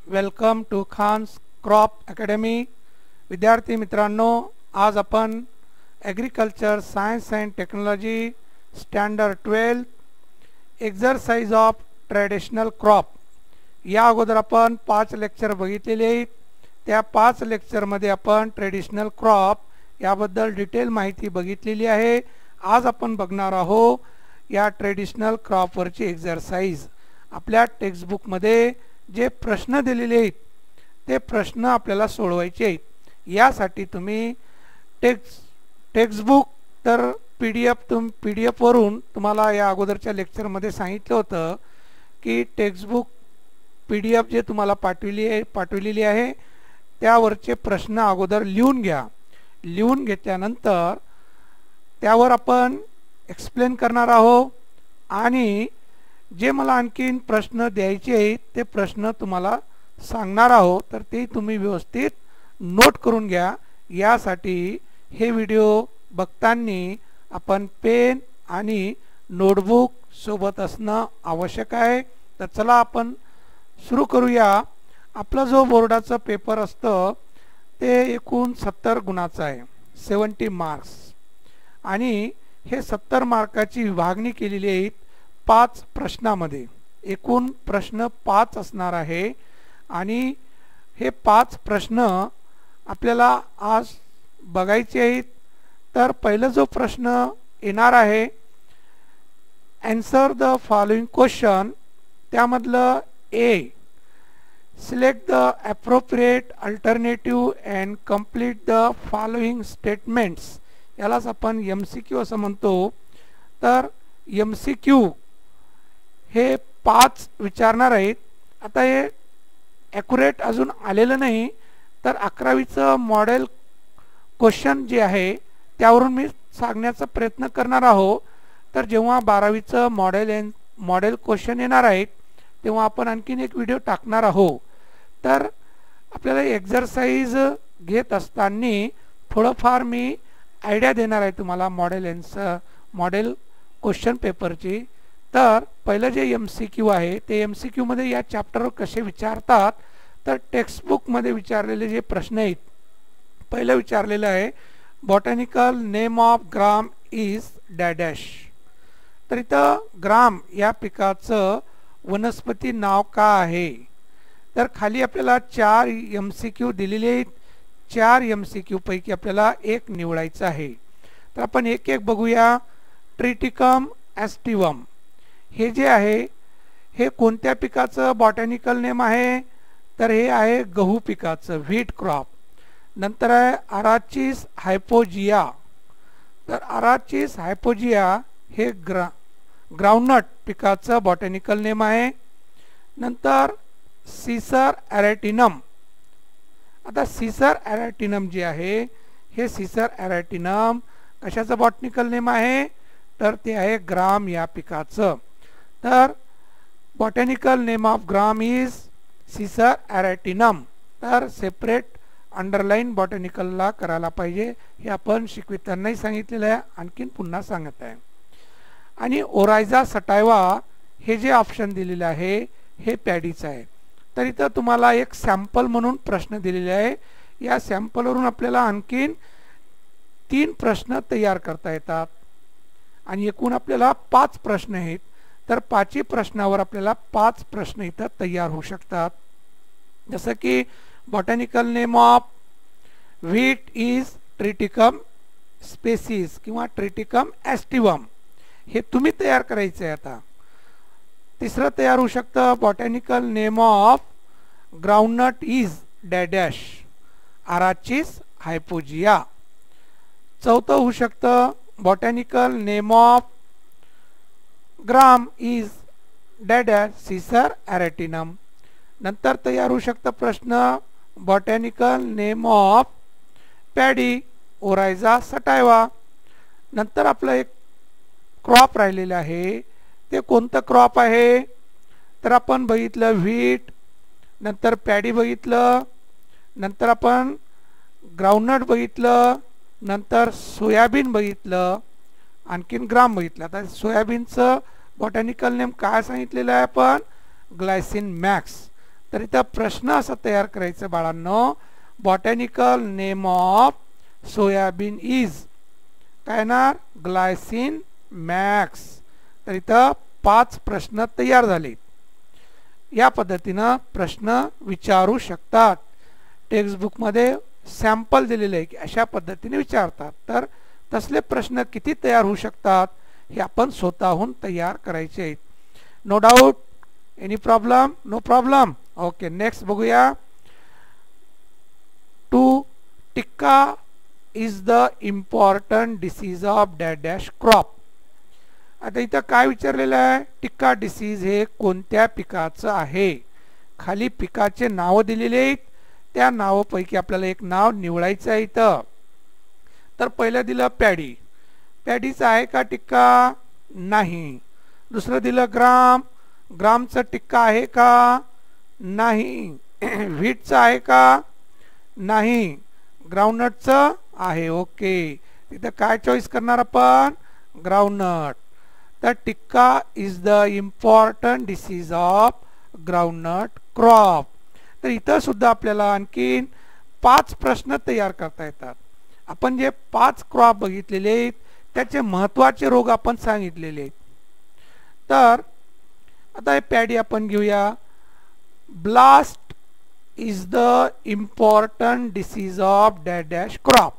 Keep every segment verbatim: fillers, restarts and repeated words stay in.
Welcome to Khan's crop academy. विद्यार्थी मित्रांनो, आज आपण agriculture science and technology standard twelfth exercise of traditional crop या अगोदर आपण पाच लेक्चर बघितलेले आहेत. त्या पाच लेक्चरमध्ये आपण ट्रेडिशनल क्रॉप याबद्दल डिटेल माहिती बघितलेली आहे. आज आपण बघणार आहोत या ट्रेडिशनल क्रॉपवरची एक्झरसाइज. आपल्या टेक्स्टबुकमध्ये जे प्रश्न दिलेले आहेत ते प्रश्न आपल्याला सोडवायचे आहेत. यासाठी तुम्ही टेक्स्ट टेक्स्टबुक तर पी डी एफ तुम पी डी एफवरून तुम्हाला या अगोदरच्या लेक्चरमध्ये सांगितलं होतं की टेक्स्टबुक पी डी एफ जे तुम्हाला पाठवली आहे पाठवलेली आहे त्यावरचे प्रश्न अगोदर लिहून घ्या. लिहून घेतल्यानंतर त्यावर आपण एक्सप्लेन करणार आहोत आणि जे मला आणखीन प्रश्न द्यायचे आहेत ते प्रश्न तुम्हाला सांगणार आहोत. तर ते तुम्ही व्यवस्थित नोट करून घ्या. यासाठी हे व्हिडिओ बघताना आपण पेन आणि नोटबुक सोबत असणं आवश्यक आहे. तर चला आपण सुरू करूया. आपला जो बोर्डाचा पेपर असतं ते एकूण सत्तर गुणाचा आहे, सेवन्टी मार्क्स. आणि हे सत्तर मार्काची विभागणी केलेली आहे पाच प्रश्नामध्ये. एकूण प्रश्न पाच असणार आहे आणि हे पाच प्रश्न आपल्याला आज बघायचे आहेत. तर पहिला जो प्रश्न येणार आहे, आन्सर द फॉलोइंग क्वेश्चन. त्यामधलं A, select the appropriate alternative and complete the following statements. यालाच आपण एम सी क्यू असं म्हणतो. तर एम सी क्यू हे पाच विचारणार आहेत. आता हे ॲक्युरेट अजून आलेलं नाही, तर अकरावीचं मॉडेल क्वेश्चन जे आहे त्यावरून मी सांगण्याचा प्रयत्न करणार आहोत. तर जेव्हा बारावीचं मॉडेल एन मॉडेल क्वेश्चन येणार आहेत तेव्हा आपण आणखीन एक व्हिडिओ टाकणार आहोत. तर आपल्याला एक्झरसाइज घेत असताना थोडंफार मी आयडिया देणार आहे तुम्हाला मॉडेल एन्सर मॉडेल क्वेश्चन पेपरची. तर पहिलं जे एम सी क्यू आहे ते एम सी क्यूमध्ये या चॅप्टरवर कसे विचारतात. तर टेक्स्टबुकमध्ये विचारलेले जे प्रश्न आहेत, पहिलं विचारलेलं आहे botanical name of gram is dash dash. तर इथं ग्राम या पिकाचं वनस्पती नाव का आहे. तर खाली आपल्याला चार एम सी क्यू दिलेले आहेत. चार एम सी क्यू पैकी आपल्याला एक निवडायचं आहे. तर आपण एक एक बघूया. ट्रिटिकम ॲस्टिवम हे जे आहे हे कोणत्या पिकाचं बॉटॅनिकल नेम आहे. तर हे आहे गहू पिकाचं, व्हीट क्रॉप. नंतर आहे अराचिस हायपोजिया. तर अराचिस हायपोजिया हे ग्रा ग्राउंडनट पिकाचं बॉटॅनिकल नेम आहे. नंतर सिसर ॲरॅटिनम. आता सिसर ॲरॅटिनम जे आहे हे सिसर ॲरॅटिनम कशाचं बॉटॅनिकल नेम आहे. तर ते आहे ग्राम या पिकाचं. तर botanical name of gram is Cicer arietinum. तर सेपरेट अंडरलाईन बॉटॅनिकलला करायला पाहिजे. हे आपण शिकवितानाही सांगितलेलं आहे, आणखीन पुन्हा सांगत आहे. आणि ओरायझा सटायवा हे जे ऑप्शन दिलेलं आहे हे पॅडीचं आहे. तर इथं तुम्हाला एक सॅम्पल म्हणून प्रश्न दिलेले आहे. या सॅम्पलवरून आपल्याला आणखीन तीन प्रश्न तयार करता येतात आणि एकूण आपल्याला पाच प्रश्न आहेत. तर पाचही प्रश्नावर आपल्याला पाच प्रश्न इथं तयार होऊ शकतात. जसं की botanical name of wheat is Triticum species किंवा ट्रिटिकम ॲस्टिवम हे तुम्ही तयार करायचं आहे. आता तिसरं तयार होऊ शकतं botanical name of groundnut is dash dash Arachis hypogaea. चौथं होऊ शकतं botanical name of gram is dash dash Cicer arietinum. नंतर तयार होऊ शकतं प्रश्न botanical name of paddy Oryza sativa. नंतर आपलं एक क्रॉप राहिलेलं आहे ते कोणतं क्रॉप आहे. तर आपण बघितलं व्हीट, नंतर पॅडी बघितलं, नंतर आपण ग्राउंडनट बघितलं, नंतर सोयाबीन बघितलं, आणखीन ग्राम बघितलं. आता सोयाबीनचं बॉटॅनिकल नेम काय सांगितलेलं आहे आपण, ग्लायसिन मॅक्स. तर इथं प्रश्न असा तयार करायचा बाळांनो, botanical name of soybean is काय येणार, ग्लायसिन मॅक्स. तर इथं पाच प्रश्न तयार झाले. या पद्धतीनं प्रश्न विचारू शकतात. टेक्स्टबुकमध्ये सॅम्पल दिलेले आहे की अशा पद्धतीने विचारतात. तर तसले प्रश्न किती तयार होऊ शकतात हे आपण स्वतःहून तयार करायचे आहेत. No doubt, any problem? No problem. Okay, next बघूया. Two tikka is the important disease of dash dash crop. आता इथं काय विचारलेलं आहे, टिक्का डिसीज हे कोणत्या पिकाचं आहे. खाली पिकाचे नाव दिलेले आहेत, त्या नावापैकी आपल्याला एक नाव निवडायचं आहे इथं. तर पहिलं दिलं पॅडी, पॅडीचं आहे का टिक्का, नाही. दुसरं दिलं ग्राम, ग्रामचं टिक्का आहे का, नाही. व्हीटचं आहे का, नाही. ग्राउंडनटचं आहे. ओके, तिथं काय चॉईस करणार आपण, ग्राउंडनट. तर tikka is the important disease of groundnut crop. तर इथं सुद्धा आपल्याला आणखीन पाच प्रश्न तयार करता येतात. आपण जे पाच क्रॉप बघितलेले आहेत त्याचे महत्त्वाचे रोग आपण सांगितलेले आहेत. तर आता हे पॅडी आपण घेऊया. Blast is the important disease of dash dash crop.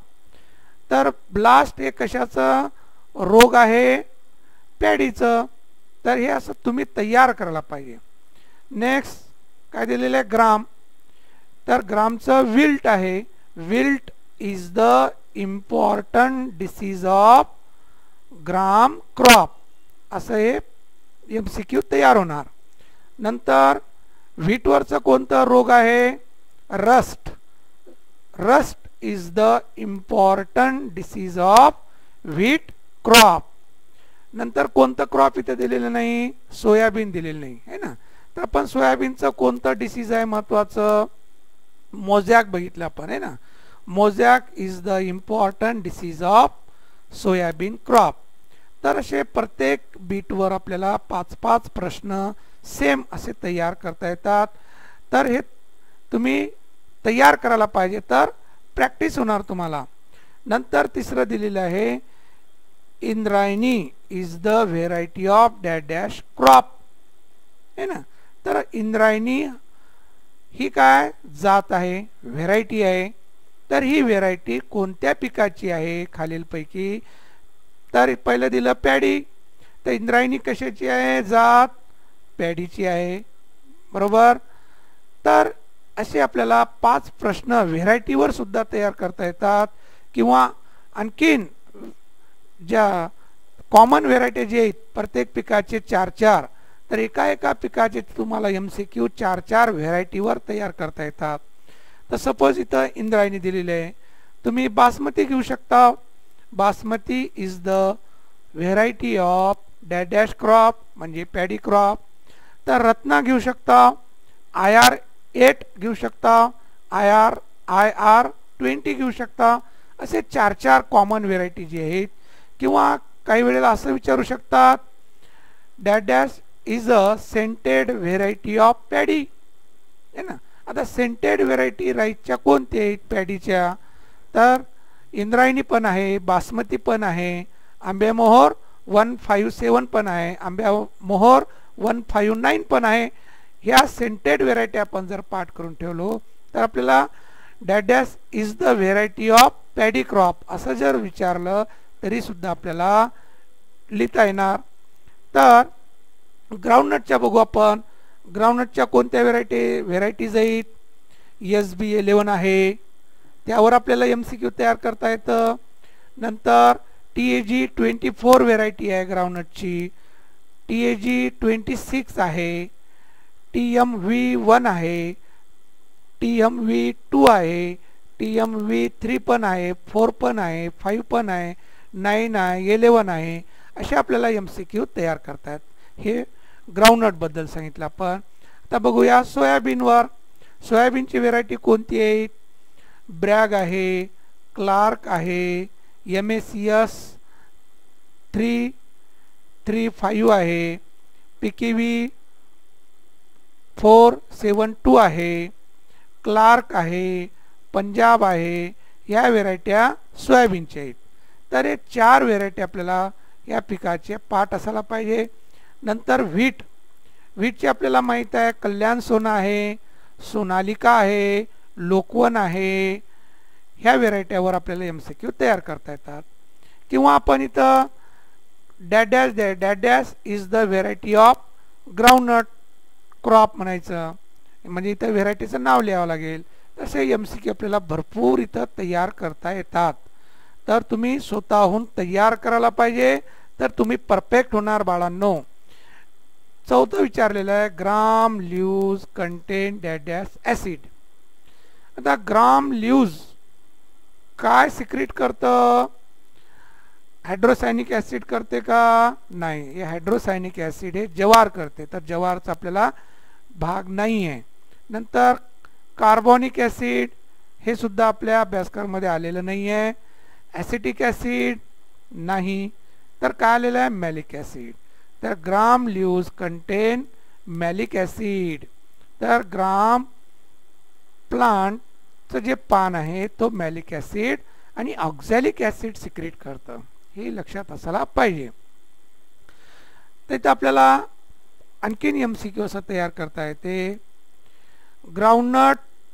तर ब्लास्ट हे कशाचं रोग आहे, पॅडीचं. तर हे असं तुम्ही तयार करायला पाहिजे. नेक्स्ट काय दिलेलं आहे, ग्राम. तर ग्रामचं विल्ट आहे. Wilt is the important disease of gram crop. असं हे एम सी क्यू तयार होणार. नंतर व्हीटवरचं कोणतं रोग आहे, rust. Rust is the important disease of wheat crop. नंतर कोणतं क्रॉप इथे दिलेलं नाही, सोयाबीन दिलेलं नाही आहे ना. तर आपण सोयाबीनचं कोणतं डिसीज आहे महत्वाचं, मोझॅक बघितलं आपण आहे ना. Mosaic is the important disease of soybean crop. तर असे प्रत्येक बीटवर आपल्याला पाच पाच प्रश्न सेम असे तयार करता येतात. तर हे तुम्ही तयार करायला पाहिजे, तर प्रॅक्टिस होणार तुम्हाला. नंतर तिसरं दिलेलं आहे, Indrayani is the variety of dash dash crop आहे ना. तर इंद्रायणी ही काय जात आहे, व्हेरायटी आहे. तर ही व्हेरायटी कोणत्या पिकाची आहे खालीलपैकी. तर पहिलं दिलं पॅडी. तर इंद्रायणी कशाची आहे, जात पॅडीची आहे, बरोबर. तर असे आपल्याला पाच प्रश्न व्हेरायटीवर सुद्धा तयार करता येतात. किंवा आणखीन ज्या कॉमन व्हेरायटी जे आहेत प्रत्येक पिकाचे चार चार, तर एका एका पिकाचे तुम्हाला एम सी क्यू चार चार व्हेरायटीवर तयार करता येतात. तर सपोज इथं इंद्रायणी दिलेली आहे, तुम्ही बासमती घेऊ शकता. Basmati is the variety of dash dash crop म्हणजे पॅडी क्रॉप. तर रत्ना घेऊ शकता, आय आर एट घेऊ शकता, I R I R twenty घेऊ शकता. असे चार चार कॉमन व्हेरायटी जे आहेत. किंवा काही वेळेला असं विचारू शकतात, dash dash is a scented variety of paddy आहे ना. आता सेंटेड व्हेरायटी राईसच्या कोणत्या आहेत पॅडीच्या, तर इंद्रायणी पण आहे, बासमती पण आहे, आंबे मोहोर वन फाईव्ह सेवन पण आहे, आंब्या मोहोर वन फाईव्ह नाईन पण आहे. ह्या सेंटेड व्हेरायटी आपण जर पाठ करून ठेवलो तर आपल्याला dash dash is the variety of paddy crop असं जर विचारलं तरी सुद्धा आपल्याला लिहिता येणार. तर ग्राउंडनटच्या बघू आपण. ग्राउंडनटच्या कोणत्या व्हेरायटी व्हेरायटीज आहेत, एस बी इलेवन आहे, त्यावर आपल्याला एम सी क्यू तयार करता येतं. नंतर T A G twenty four variety आहे ग्राउंडनटची, T A G twenty six आहे, टी एम व्ही वन आहे, टी एम व्ही टू आहे, टी एम व्ही थ्री पण आहे, फोर पण आहे, फाईव्ह पण आहे, नाईन आहे, इलेवन आहे. असे आपल्याला एम सी क्यू तयार करतात. हे ग्राउंडनटबद्दल सांगितलं आपण. आता बघूया सोयाबीनवर. सोयाबीनची व्हेरायटी कोणती आहे, ब्रॅग आहे, क्लार्क आहे, M S S three three five आहे, P K V four seven two आहे, क्लार्क आहे, पंजाब आहे, या व्हेरायट्या सोयाबीनच्या आहेत. तर हे चार व्हेरायटी आपल्याला या पिकाचे पाठ असायला पाहिजे. नंतर व्हीट, व्हीटचे आपल्याला माहीत आहे कल्याण सोना आहे, सोनालिका आहे, लोकवन आहे, ह्या व्हेरायट्यावर आपल्याला एम सी क्यू तयार करता येतात. किंवा आपण इथं dash dash dash dash dash is the variety of groundnut crop म्हणायचं, म्हणजे इथं व्हेरायटीचं नाव लिहावं लागेल. तसे एम सी क्यू आपल्याला भरपूर इथं तयार करता येतात. तर तुम्ही स्वतःहून तयार करायला पाहिजे, तर तुम्ही परफेक्ट होणार बाळांनो. चौथं विचारलेलं आहे gram leaves contain dash dash acid. आता ग्राम ल्यूज काय सिक्रेट करतं? हायड्रोसायनिक ॲसिड करते का? नाही, हे हायड्रोसायनिक ॲसिड हे जवार करते, तर जवारचा आपल्याला भाग नाही आहे. नंतर कार्बोनिक ॲसिड हे सुद्धा आपल्या अभ्यासक्रमामध्ये आलेलं नाही आहे. ॲसिटिक ॲसिड नाही, तर काय आलेलं आहे? Malic acid. तर gram leaves contain malic acid. तर ग्राम प्लांटचं जे पान आहे तो मॅलिक ॲसिड आणि ऑक्झॅलिक ॲसिड सिक्रेट करतं, हे लक्षात असायला पाहिजे. तर इथं आपल्याला आणखीन एम सी क्यू असं तयार करता येते. Groundnut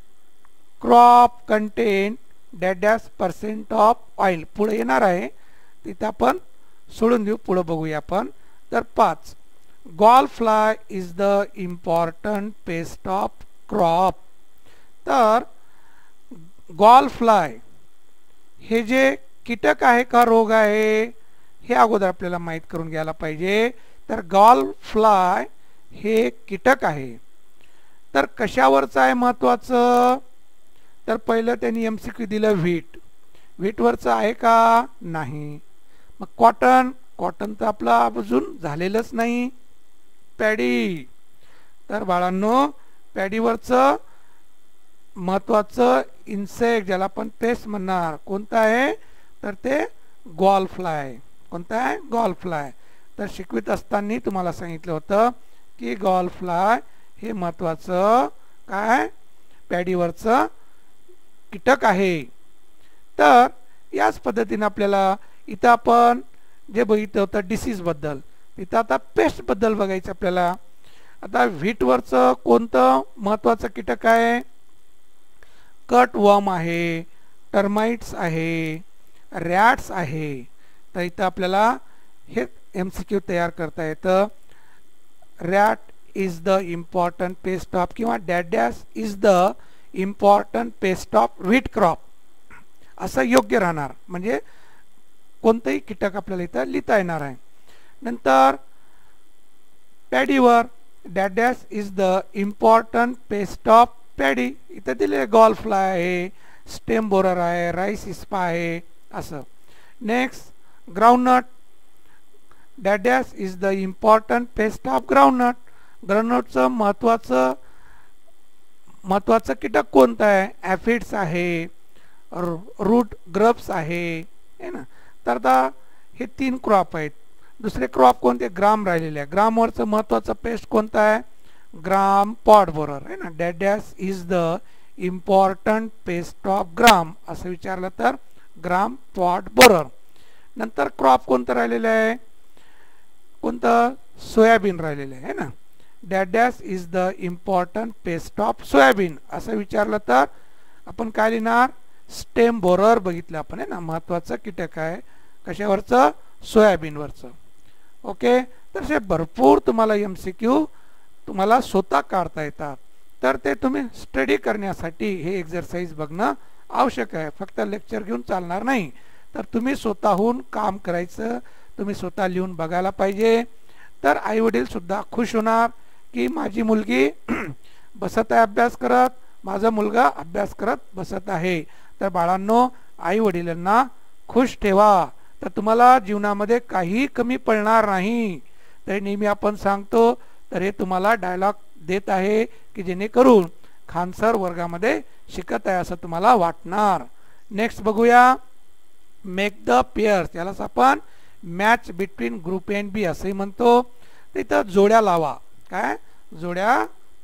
crop contain dash dash percent of oil. पुढे येणार आहे, तिथं आपण सोडून देऊ, पुढे बघूया आपण. तर पाच, gall fly is the important pest of crop. तर गॉल फ्लाय हे जे कीटक आहे का रोग आहे हे अगोदर आपल्याला माहीत करून घ्यायला पाहिजे. तर गॉल फ्लाय हे कीटक आहे, तर कशावरचं आहे महत्त्वाचं? तर पहिलं त्यांनी एम सी क्यू दिलं व्हीट, व्हीटवरचं आहे का? नाही. मग कॉटन, कॉटन तर आपलं अजून झालेलंच नाही. पॅडी, तर बाळांनो पॅडीवरचं महत्त्वाचं इन्सेक्ट ज्याला आपण पेस्ट म्हणणार कोणतं आहे? तर ते गॉल फ्लाय. कोणतं आहे? Gall fly. तर शिकवित असताना तुम्हाला सांगितलं होतं की गॉल फ्लाय हे महत्त्वाचं काय पॅडीवरचं कीटक आहे. तर याच पद्धतीने आपल्याला इथं आपण जे बघितलं होतं डिसीजबद्दल, तिथं आता पेस्टबद्दल बघायचं आपल्याला. आता व्हीटवरचं कोणतं महत्त्वाचं कीटक आहे? कट वर्म आहे, टर्माइट्स आहे, रॅट्स आहे. तर इथं आपल्याला हे एम सी क्यू तयार करता येतं. Rat is the important pest of किंवा dash dash is the important pest of wheat crop असं योग्य राहणार, म्हणजे कोणतंही कीटक आपल्याला इथं लिहिता येणार आहे. नंतर पॅडीवर dash dash is the important pest of paddy. इथं दिले गॉल फ्लाय आहे, स्टेम बोरर आहे, राईस इस्पा आहे असं. Next groundnut dash dash is the important pest of groundnut. ग्राउंडनटचं महत्त्वाचं महत्त्वाचं कीटक कोणतं आहे? ॲफिड्स आहे, रूट ग्रब्स आहे, है ना. तर आता हे तीन क्रॉप आहेत. दुसरे क्रॉप कोणते? ग्राम राहिलेले आहे. ग्रामवरचं महत्त्वाचं पेस्ट कोणतं आहे? ग्राम पॉट बोरर आहे ना. Dash dash is the important pest of gram असं विचारलं तर ग्राम पॉट बोरर. नंतर क्रॉप कोणतं राहिलेलं आहे? कोणतं? सोयाबीन राहिलेलं आहे ना. Dash dash is the important pest of soybean असं विचारलं तर आपण काय लिहिणार? स्टेम बोरर बघितलं आपण आहे ना, महत्त्वाचं कीटक आहे कशावरचं? सोयाबीनवरचं. ओके, तर हे भरपूर तुम्हाला एम सी क्यू तुम्हाला स्वतः काढता येतात. तर ते तुम्ही स्टडी करण्यासाठी हे एक्झरसाइज बघणं आवश्यक आहे. फक्त लेक्चर घेऊन चालणार नाही, तर तुम्ही स्वतःहून काम करायचं, तुम्ही स्वतः लिहून बघायला पाहिजे. तर आईवडीलसुद्धा खुश होणार की माझी मुलगी बसत आहे अभ्यास करत, माझा मुलगा अभ्यास करत बसत आहे. तर बाळांनो आईवडिलांना खुश ठेवा, तर तुम्हाला जीवनामध्ये काही कमी पडणार नाही. तर नेहमी आपण सांगतो, तर हे तुम्हाला डायलॉग देत आहे की जेणेकरून खानसर वर्गामध्ये शिकत आहे असं तुम्हाला वाटणार. नेक्स्ट बघूया, मेक द पेअर्स. यालाच आपण match between group and B असंही म्हणतो. तिथं जोड्या लावा. काय? जोड्या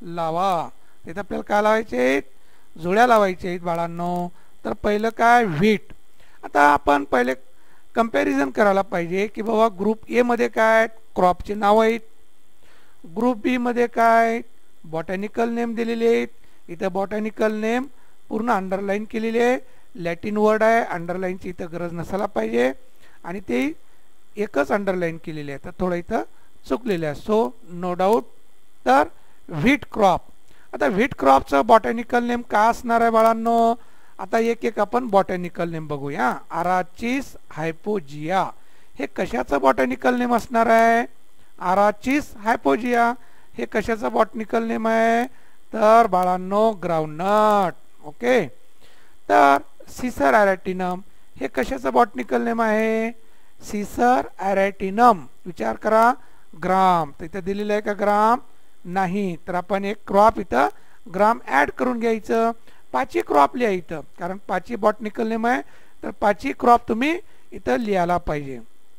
लावा. तिथे आपल्याला काय लावायचे आहेत, जोड्या लावायच्या आहेत बाळांनो. तर पहिलं काय, व्हीट. आता आपण पहिले कंपॅरिझन करायला पाहिजे की बाबा ग्रुप ए मध्ये काय क्रॉपचे नाव आहेत, ग्रुप बी मध्ये काय बॉटॅनिकल नेम दिलेले आहेत. इथं बॉटॅनिकल नेम पूर्ण अंडरलाईन केलेली आहे, लॅटिन वर्ड आहे, अंडरलाईनची इथं गरज नसायला पाहिजे आणि ते एकच अंडरलाईन केलेली आहे, तर थोडं इथं चुकलेलं आहे. सो नो डाऊट तर व्हीट क्रॉप. आता व्हीट क्रॉपचं बॉटॅनिकल नेम काय असणार आहे बाळांनो. आता एक एक आपण बॉटॅनिकल नेम बघूया. आराचिस हायपोजिया हे कशाचं बॉटॅनिकल नेम असणार आहे. आराचिस हायपोजिया हे कशाचं बॉटॅनिकल नेम आहे, तर बाळांनो ग्राउंडनट. ओके. तर सिसर ॲरॅटिनम हे कशाचं बॉटॅनिकल नेम आहे, सिसर ॲरॅटिनम. विचार करा, ग्राम तर इथं दिलेलं आहे का, ग्राम नाही. तर आपण एक क्रॉप इथं ग्राम ॲड करून घ्यायचं. पाची क्रॉप लिहा इथं, कारण पाची बॉटॅनिकल नेम आहे, तर पाची क्रॉप तुम्ही इथं लिहायला पाहिजे.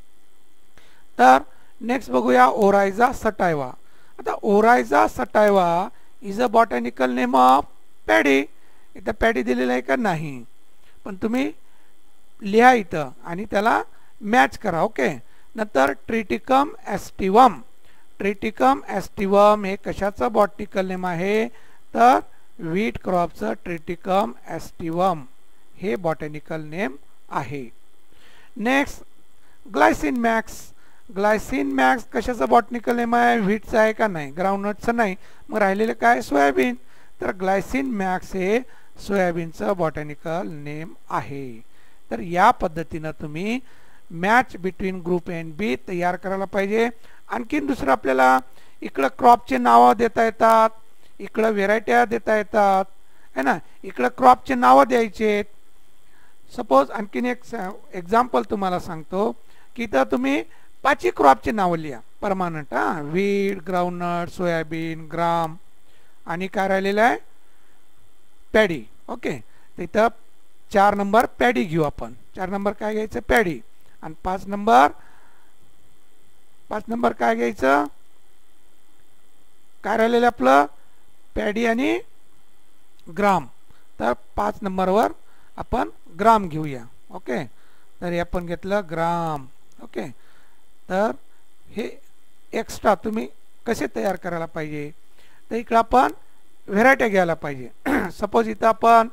तर नेक्स्ट बघूया ओरायझा सटायवा. आता Oryza sativa is a botanical name of paddy. इथं पॅडी दिलेलं आहे का, नाही, पण तुम्ही लिहा इथं आणि त्याला मॅच करा. ओके. नंतर ट्रिटिकम एस्टिवम. ट्रिटिकम एस्टिवम हे कशाचं बॉटॅनिकल नेम आहे, तर व्हीट क्रॉपचं ट्रिटिकम एस्टिवम हे बॉटॅनिकल नेम आहे. Next Glycine max. Glycine max कशाचं बॉटॅनिकल नेम आहे, व्हीटचं आहे का, नाही, ग्राउंडनटचं नाही. मग राहिलेलं काय, सोयाबीन. तर ग्लायसिन मॅक्स हे सोयाबीनचं बॉटॅनिकल नेम आहे. तर या पद्धतीनं तुम्ही match between group A and B तयार करायला पाहिजे. आणखीन दुसरं आपल्याला इकडं क्रॉपचे नावं देता येतात, इकडं व्हेरायट्या देता येतात है ना, इकडं क्रॉपचे नावं द्यायचे. सपोज आणखीन एक एक्झाम्पल तुम्हाला सांगतो की इथं तुम्ही पाचही क्रॉपचे नावं लिहा परमानंट. हां, व्हीट, ग्राउंडनट, सोयाबीन, ग्राम आणि काय राहिलेलं आहे, पॅडी. ओके. इथं चार नंबर पॅडी घेऊ आपण. चार नंबर काय घ्यायचं, पॅडी. आणि पाच नंबर पाच नंबर काय घ्यायचं, काय राहिलेलं आपलं, पॅडी आणि ग्राम. तर पाच नंबरवर आपण ग्राम घेऊया. ओके. तर हे आपण घेतलं ग्राम. ओके. तर हे एक्स्ट्रा तुम्ही कसे तयार करायला पाहिजे, तर इकडं आपण व्हेरायटी घ्यायला पाहिजे. सपोज इथं आपण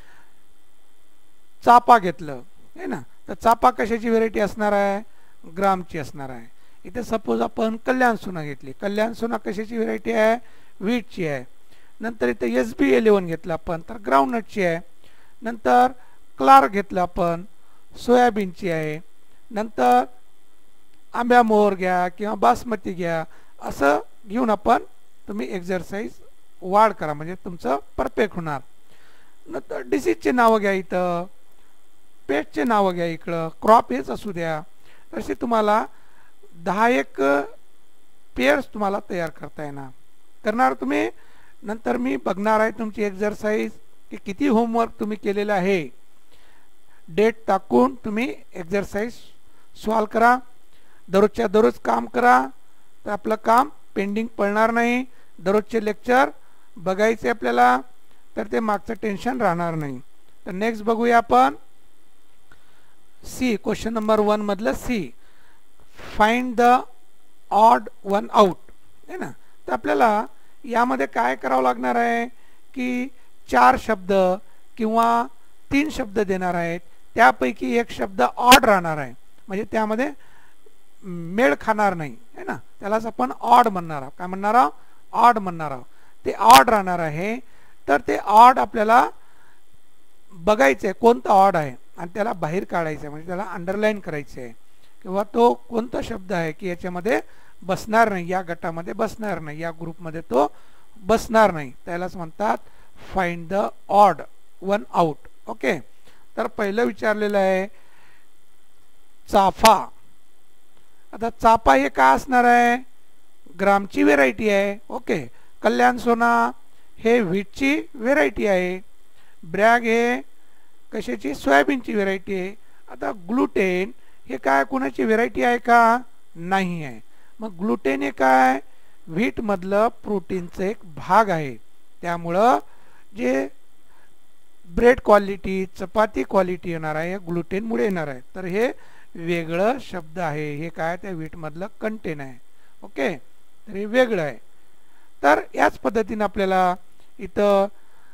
चापा घेतलं आहे ना, तर चापा कशाची व्हेरायटी असणार आहे, ग्रामची असणार आहे. इथे सपोज आपण कल्याण सोना घेतली, कल्याण सोना कशाची व्हेरायटी आहे, व्हीटची आहे. नंतर इथे एस बी इलेवन घेतलं आपण, तर ग्राउंडनटची आहे. नंतर क्लार्क घेतलं आपण, सोयाबीनची आहे. नंतर आंब्या मोहर घ्या किंवा बासमती घ्या, असं घेऊन आपण तुम्ही एक्झरसाइज वाढ करा, म्हणजे तुमचं परफेक्ट होणार. नंतर डिसीजचे नावं घ्या, इथं पेटचे नावं घ्या, इकडं क्रॉप हेच असू द्या. तसे तुम्हाला दहा एक पेअर्स तुम्हाला तयार करता येणार. करणार तुम्ही. नंतर मी बघणार आहे तुमची एक्झरसाइज की किती होमवर्क तुम्ही केलेलं आहे. डेट टाकून तुम्ही एक्झरसाइज सॉल्व करा. दररोजच्या दररोज काम करा, तर आपलं काम पेंडिंग पडणार नाही. दररोजचे लेक्चर बघायचे आपल्याला, तर ते मागचं टेन्शन राहणार नाही. तर नेक्स्ट बघूया आपण सी, क्वेश्चन नंबर वन मधलं C, find the odd one out है ना. तर आपल्याला यामध्ये काय करावं लागणार आहे की चार शब्द किंवा तीन शब्द देणार आहेत, त्यापैकी एक शब्द ऑड राहणार आहे, म्हणजे त्यामध्ये मेळ खाणार नाही है ना, त्यालाच आपण ऑड म्हणणार आहोत. काय म्हणणार आहोत, ऑड म्हणणार आहोत. ते ऑड राहणार आहे. तर ते ऑड आपल्याला बघायचं आहे कोणता ऑड आहे आणि त्याला बाहेर काढायचं आहे, म्हणजे त्याला अंडरलाईन करायचं आहे किंवा तो कोणता शब्द आहे की याच्यामध्ये बसणार नाही, या गटामध्ये बसणार नाही, या ग्रुपमध्ये तो बसणार नाही. त्यालाच म्हणतात find the odd one out. Okay. तर पहिलं विचारलेलं आहे चाफा. आता चाफा हे काय असणार आहे, ग्रामची व्हेरायटी आहे. ओके. कल्याण सोना हे व्हीटची व्हेरायटी आहे. ब्रॅग हे कशाची, सोयाबीनची व्हेरायटी आहे. आता ग्लुटेन हे काय कोणाची व्हेरायटी आहे का, नाही आहे. मग ग्लुटेन हे काय, व्हीट मधलं प्रोटीनचं एक भाग आहे, त्यामुळं जे ब्रेड क्वालिटी चपाती क्वालिटी येणार आहे ग्लुटेनमुळे येणार आहे. तर हे वेगळं शब्द आहे, हे काय त्या व्हीट मधलं कंटेन आहे. ओके, तर हे वेगळं आहे. तर याच पद्धतीने आपल्याला इथं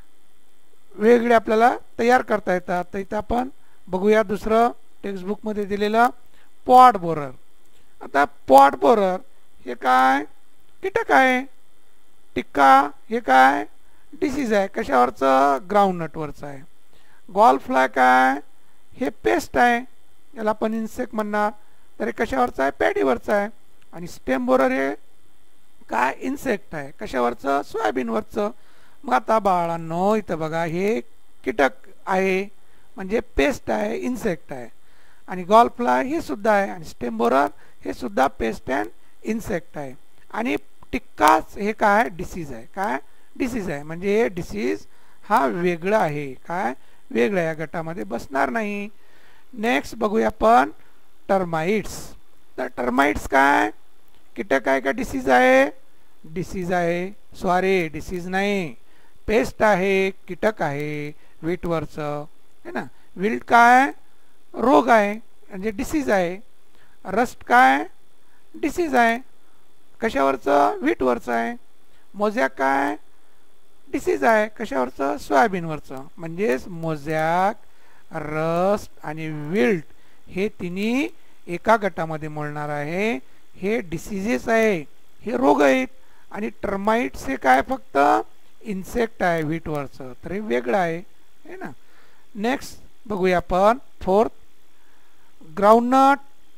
वेगळे आपल्याला तयार करता येतात. तर इथं आपण बघूया दुसरं टेक्स्टबुक मध्ये दिलेलं पॉड बोरर. आता पॉड बोरर हे काय कीटक आहे, टिक्का हे काय डिसीज आहे, कशावरचं ग्राउंडनटवरचं आहे. गॉल्फ फ्लाय काय हे पेस्ट आहे, याला आपण इन्सेक्ट म्हणणार, तर हे कशावरचं आहे पॅडीवरचं आहे. आणि स्टेम बोरर हे काय इन्सेक्ट आहे, कशावरचं सोयाबीनवरचं. मग आता बाळांनो इथं बघा हे कीटक आहे म्हणजे पेस्ट आहे इन्सेक्ट आहे, आणि गॉल्फ फ्लाय हे सुद्धा आहे, आणि स्टेम बोरर हे सुद्धा पेस्ट अँड इन्सेक्ट आहे. आणि टिक्काच हे काय डिसीज आहे, काय डिसीज आहे, म्हणजे हे डिसीज हा वेगळा आहे, काय वेगळा या गटामध्ये बसणार नाही. नेक्स्ट बघूया आपण टर्माइट्स. तर टर्माइट्स काय कीटक आहे का डिसीज आहे, डिसीज आहे, सॉरी डिसीज नाही, पेस्ट आहे, कीटक आहे व्हीटवरचं है ना. विल्ट काय रोग आहे म्हणजे डिसीज आहे. रस्ट काय डिसीज आहे, कशावरचं व्हीटवरचं आहे. मोझॅक काय डिसीज आहे, कशावरचं सोयाबीनवरचं. म्हणजेच मोझॅक, रस्ट आणि विल्ट हे तिन्ही एका गटामध्ये मोडणार आहे. हे डिसीजेस आहे, हे रोग आहेत. आणि टर्माइट्स हे काय फक्त इन्सेक्ट आहे व्हीटवरचं, तर हे वेगळं आहे है ना. नेक्स्ट बघूया आपण फोर्थ ग्राउंडनट,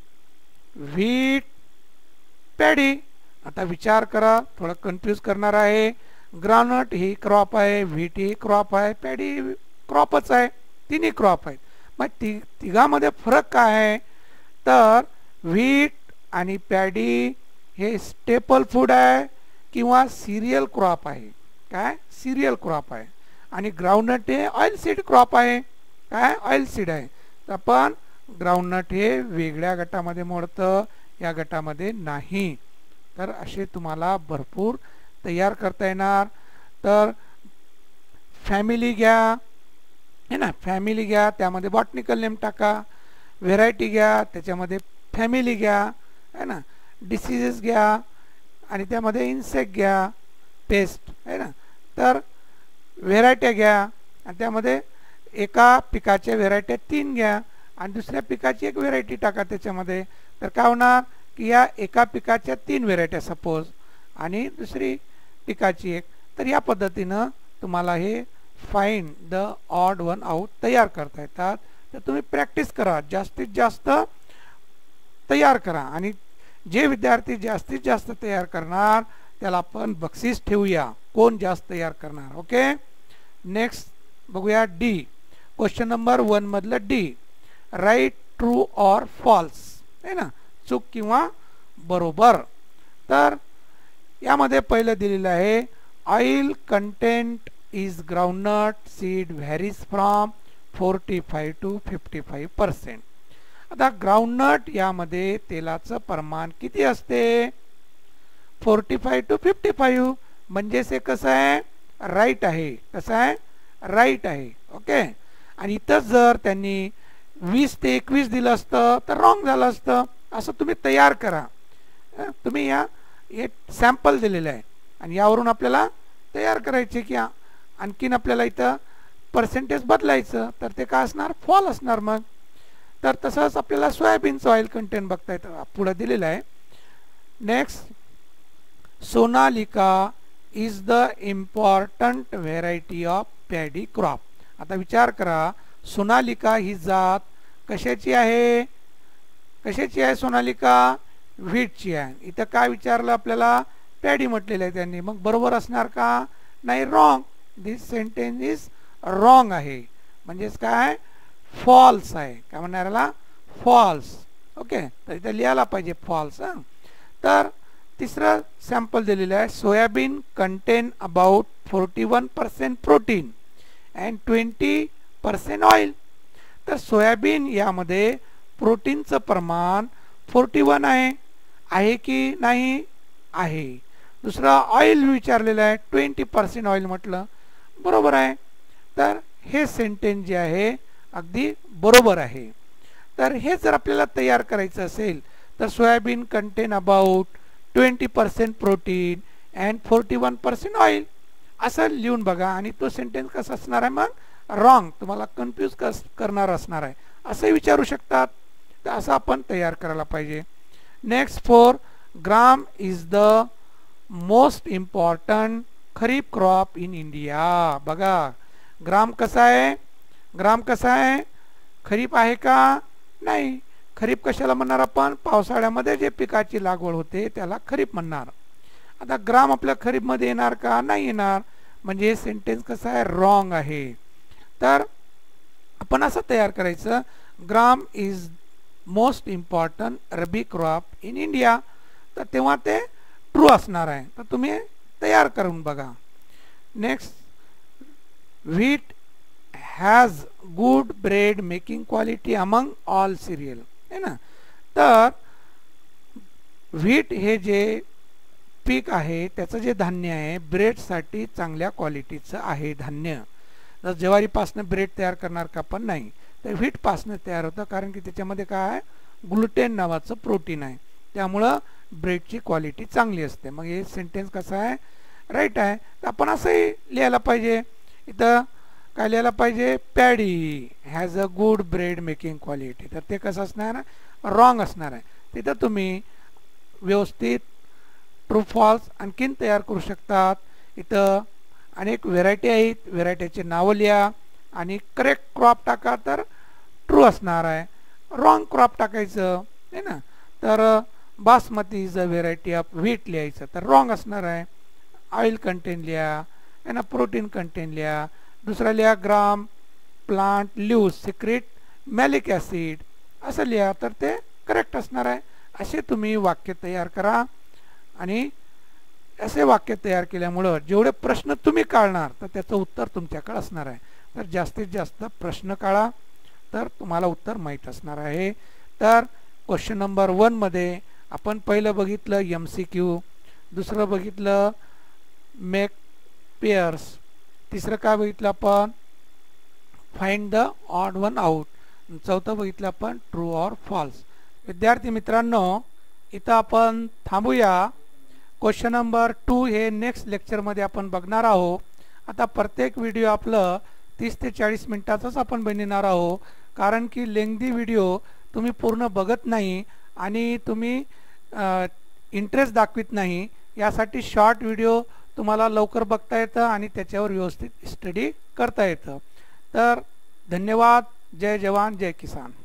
व्हीट, पॅडी. आता विचार करा, थोडं कन्फ्यूज करणार आहे. ग्राउंडनट ही क्रॉप आहे, व्हीट ही क्रॉप आहे, पॅडी क्रॉपच आहे, तिन्ही क्रॉप आहेत. मग ति तिघामध्ये फरक काय आहे, तर व्हीट आणि पॅडी हे स्टेपल फूड आहे किंवा सिरियल क्रॉप आहे, काय सिरियल क्रॉप आहे. आणि ग्राउंडनट हे ऑइल सीड क्रॉप आहे, काय ऑइल सीड आहे. तर पण ग्राउंडनट हे वेगळ्या गटामध्ये मोडतं, या गटामध्ये नाही. तर असे तुम्हाला भरपूर तयार करता येणार. तर फॅमिली घ्या है ना, फॅमिली घ्या, त्यामध्ये बॉटनिकल नेम टाका. व्हेरायटी घ्या, त्याच्यामध्ये फॅमिली घ्या है ना. डिसीजेस घ्या आणि त्यामध्ये इन्सेक्ट घ्या, पेस्ट है ना. तर व्हेरायट्या घ्या आणि त्यामध्ये एका पिकाच्या व्हेरायट्या तीन घ्या आणि दुसऱ्या पिकाची एक व्हेरायटी टाका त्याच्यामध्ये. तर काय होणार की या एका पिकाच्या तीन व्हेरायट्या सपोज आणि दुसरी पिकाची एक. तर या पद्धतीनं तुम्हाला हे find the odd one out तयार करता येतात. तर तुम्ही प्रॅक्टिस करा, जास्तीत जास्त तयार करा. आणि जे विद्यार्थी जास्तीत जास्त तयार करणार त्याला आपण बक्षीस ठेवूया, कोण जास्त तयार करणार. ओके, नेक्स्ट बघूया डी. क्वेश्चन नंबर वन मधलं D, right true or false है ना, चूक किंवा बरोबर. तर यामध्ये पहिलं दिलेलं आहे oil content is groundnut seed varies from forty five to fifty five percent. आता ग्राउंडनट यामध्ये तेलाचं प्रमाण किती असते, forty five to fifty five. म्हणजेच हे कसं आहे राईट आहे, कसं आहे राईट आहे. ओके, आणि इथं जर त्यांनी वीस ते एकवीस दिलं असतं तर रॉंग झालं असतं. असं तुम्ही तयार करा. तुम्ही या एक सॅम्पल दिलेलं आहे आणि यावरून आपल्याला तयार करायचे की आणखीन आपल्याला इथं पर्सेंटेज बदलायचं, तर ते काय असणार फॉल असणार. मग तर तसंच आपल्याला सोयाबीनचं ऑइल कंटेंट बघता येतं, पुढे दिलेलं आहे. Next, Sonalika is the important variety of paddy crop. आता विचार करा, सोनालिका ही जात कशाची आहे, कशाची आहे सोनालिका, व्हीटची आहे. इथं काय विचारलं आपल्याला, पॅडी म्हटलेलं आहे त्यांनी. मग बरोबर असणार का, नाही wrong. This sentence is wrong आहे, म्हणजेच काय फॉल्स आहे. काय म्हणणार याला फॉल्स. ओके, तर इथं लिहायला पाहिजे फॉल्स. हां, तर तिसरं सॅम्पल दिलेलं आहे, soybean contain about forty one percent protein and twenty percent oil. तर सोयाबीन यामध्ये प्रोटीनचं प्रमाण फोर्टी वन आहे, आहे की नाही आहे. दुसरा ऑइल विचारलेलं आहे, ट्वेंटी पर्सेंट ऑइल म्हटलं, बरोबर आहे. तर हे सेंटेन्स जे आहे अगदी बरोबर आहे. तर हे जर आपल्याला तयार करायचं असेल तर soybean contain about twenty percent protein and forty one percent oil असं लिहून बघा. आणि तो सेंटेन्स कसा असणार आहे मग, रॉंग, तुम्हाला कन्फ्यूज कस करणार असणार आहे, असंही विचारू शकतात. तर असं आपण तयार करायला पाहिजे. Next four, gram is the most important kharif crop in India. बघा ग्राम कसा आहे, ग्राम कसा आहे, खरीप आहे का, नाही. खरीप कशाला म्हणणार आपण, पावसाळ्यामध्ये जे पिकाची लागवड होते त्याला खरीप म्हणणार. आता ग्राम आपल्या खरीपमध्ये येणार का, नाही येणार, म्हणजे हे सेंटेन्स कसं आहे, रॉंग आहे. तर आपण असं तयार करायचं, gram is most important rabi crop in India. तर तेव्हा ते ट्रू असणार आहे. तर तुम्ही तयार करून बघा. Next, wheat has good bread making quality among all cereal, है ना. तर व्हीट हे जे पीक आहे त्याचं जे धान्य आहे ब्रेडसाठी चांगल्या क्वालिटीचं आहे धान्य. तर ज्वारीपासनं ब्रेड तयार करणार का पण नाही, तर व्हीटपासनं तयार होतं, कारण की त्याच्यामध्ये काय आहे, ग्लुटेन नावाचं प्रोटीन आहे, त्यामुळं ब्रेडची क्वालिटी चांगली असते. मग हे सेंटेन्स कसं आहे, राईट आहे. तर आपण असंही लिहायला पाहिजे. इथं काय लिहायला पाहिजे, paddy has a good bread making quality. तर ते कसं असणार, रॉंग असणार आहे. तिथं तुम्ही व्यवस्थित ट्रू फॉल्स आणखीन तयार करू शकतात. इथं अनेक व्हेरायटी आहेत, व्हेरायटीचे नावं लिहा आणि करेक्ट क्रॉप टाका तर ट्रू असणार आहे. रॉंग क्रॉप टाकायचं आहे ना, तर basmati is a variety of wheat लिहायचं तर रॉंग असणार आहे. ऑइल कंटेन लिहा, आहे ना, प्रोटीन कंटेन लिहा. दुसरा लिहा gram plant leaves secrete malic acid असं लिहा तर ते करेक्ट असणार आहे. असे तुम्ही वाक्य तयार करा. आणि असे वाक्य तयार केल्यामुळं जेवढे प्रश्न तुम्ही काढणार तर त्याचं उत्तर तुमच्याकडे असणार आहे. तर जास्तीत जास्त प्रश्न काढा तर तुम्हाला उत्तर माहीत असणार आहे. तर क्वेश्चन नंबर वनमध्ये आपण पहिलं बघितलं एम सी क्यू, दुसरं बघितलं मेक पेअर्स, तिसरं काय बघितलं आपण, find the odd one out, चौथं बघितलं आपण ट्रू ऑर फॉल्स. विद्यार्थी मित्रांनो, इथं आपण थांबूया. क्वेश्चन नंबर टू हे नेक्स्ट लेक्चरमध्ये आपण बघणार आहोत. आता प्रत्येक व्हिडिओ आपलं तीस ते चाळीस मिनिटाचाच आपण बनवणार आहोत, कारण की लेंग्दी व्हिडिओ तुम्ही पूर्ण बघत नाही आणि तुम्ही इंटरेस्ट दाखवित नाही. यासाठी शॉर्ट व्हिडिओ तुम्हाला लवकर बघता येतं आणि त्याच्यावर व्यवस्थित स्टडी करता येतं. तर धन्यवाद. जय जवान जय किसान.